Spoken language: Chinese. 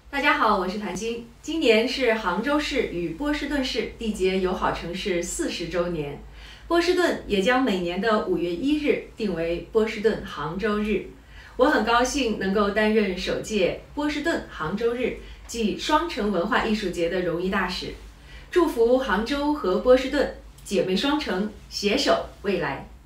大家好，我是谭晶。今年是杭州市与波士顿市缔结友好城市40周年，波士顿也将每年的5月1日定为波士顿杭州日。我很高兴能够担任首届波士顿杭州日暨双城文化艺术节的荣誉大使，祝福杭州和波士顿姐妹双城携手未来。